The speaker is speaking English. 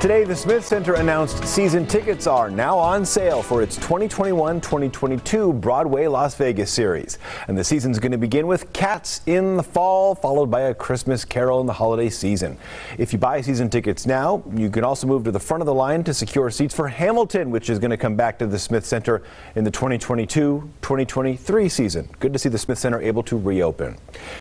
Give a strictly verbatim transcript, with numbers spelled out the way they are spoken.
Today, the Smith Center announced season tickets are now on sale for its twenty twenty-one twenty twenty-two Broadway Las Vegas series. And the season's going to begin with Cats in the fall, followed by A Christmas Carol in the holiday season. If you buy season tickets now, you can also move to the front of the line to secure seats for Hamilton, which is going to come back to the Smith Center in the twenty twenty-two twenty twenty-three season. Good to see the Smith Center able to reopen.